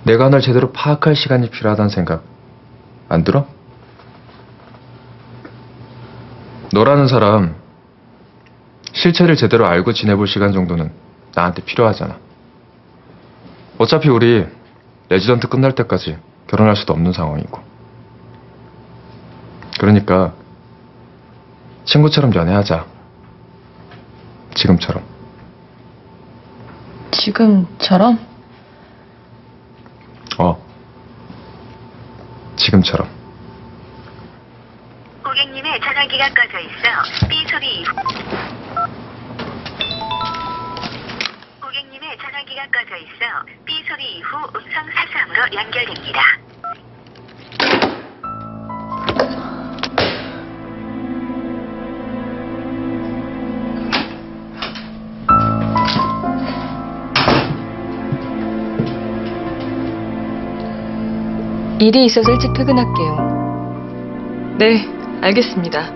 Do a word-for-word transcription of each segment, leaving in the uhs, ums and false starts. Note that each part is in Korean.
내가 널 제대로 파악할 시간이 필요하다는 생각 안 들어? 너라는 사람 실체를 제대로 알고 지내볼 시간 정도는 나한테 필요하잖아. 어차피 우리 레지던트 끝날 때까지 결혼할 수도 없는 상황이고. 그러니까 친구처럼 연애하자. 지금처럼. 지금처럼? 어. 지금처럼. 고객님의 전화기가 꺼져 있어 삐 소리 이후 고객님의 전화기가 꺼져 있어 삐 소리 이후 음성 사서함으로 연결됩니다. 일이 있어서 일찍 퇴근할게요. 네, 알겠습니다.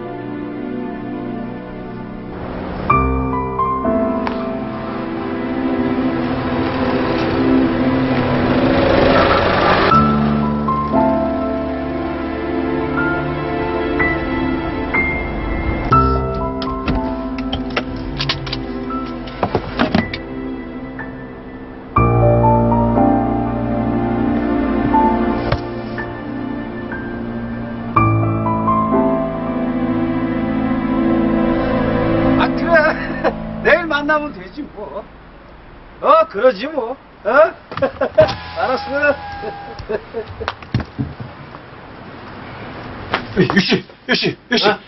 내일 만나면 되지 뭐. 어 그러지 뭐. 어? 알았어. 유씨, 유씨, 유씨. 어?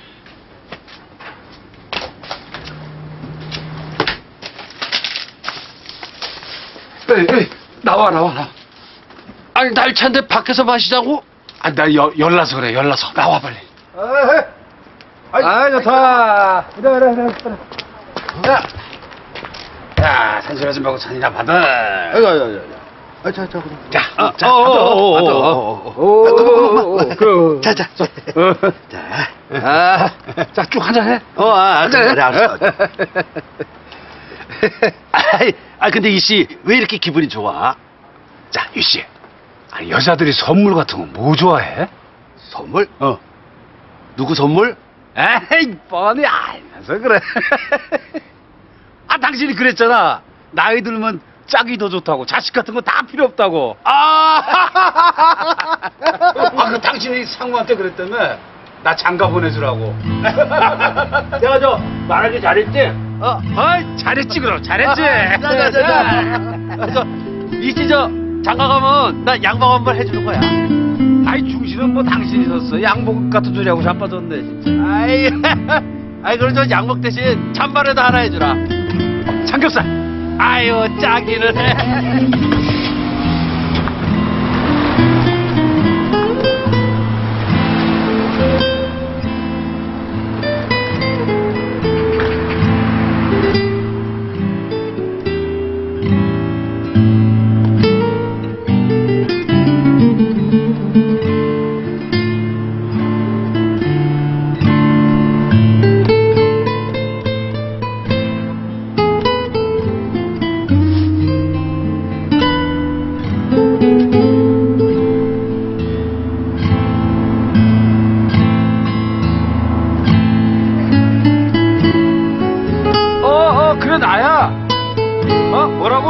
에이, 에이, 나와, 나와, 나와. 아니, 날차인데 밖에서 마시자고? 아, 나 여, 열나서 그래, 열나서. 나와, 빨리. 아 좋다. 그래 그래 그래. 그래. 야, 야, 산소하지 말고 잔이나 받아. 아이고, 아이고, 아이고. 아, 자, 자, 그럼. 자, 어, 자, 어, 받아. 어, 어, 받아. 어, 어, 어, 어, 그, 자, 자, 자, 자, 아, 자, 쭉 한잔 해. 어, 아, 한잔 해. 그래, 알았어. 아이, 아, 근데 이씨 왜 이렇게 기분이 좋아? 자, 유씨. 아니, 여자들이 선물 같은 거 뭐 좋아해? 선물? 어. 누구 선물? 에이, 뻔히 알면서 그래. 아, 당신이 그랬잖아. 나이 들면 짝이 더 좋다고, 자식 같은 거 다 필요 없다고. 아, 아, 그 당신이 상무한테 그랬다며? 나 장가 보내주라고. 내가 저 말하기 잘했지? 어, 어이, 잘했지 그럼, 잘했지. 자, 자, 자, 자. 저, 이씨 저 장가 가면 나 양복 한 번 해주는 거야. 아이, 중시는 뭐 당신이 섰어. 양복 같은 소리 하고 자빠졌네 진짜. 아이, 아이, 그럼 저 양복 대신 찬바라도 하나 해주라. 삼겹살. 아유, 짝이는 해. 그래 나야. 어? 뭐라고?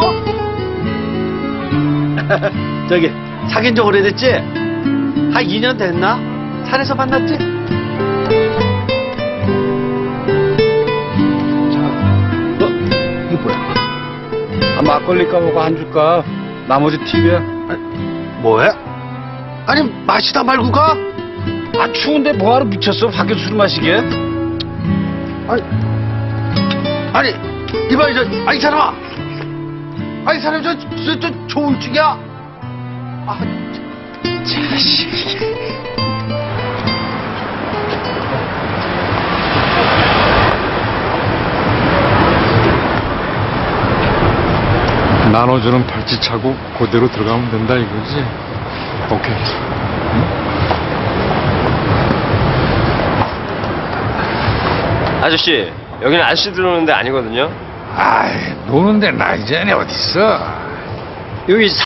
저기 사귄 지 오래됐지? 한 이 년 됐나? 산에서 만났지? 자, 어? 이거 뭐야? 아, 막걸리 까먹고 안 줄까? 나머지 팁이야. 아니, 뭐해? 아니 마시다 말고 가? 아 추운데 뭐하러 미쳤어? 밖에서 술 마시게? 아니 아니 이봐, 저, 아이, 사람아! 아이, 사람, 저, 저, 저, 조울증이야? 아, 자식. 나눠주는 발찌차고 그대로 들어가면 된다 이거지? 오케이. 아저씨, 여기는 아저씨 들어오는 데 아니거든요. 아이, 노는데 나이 전에 어딨어? 여기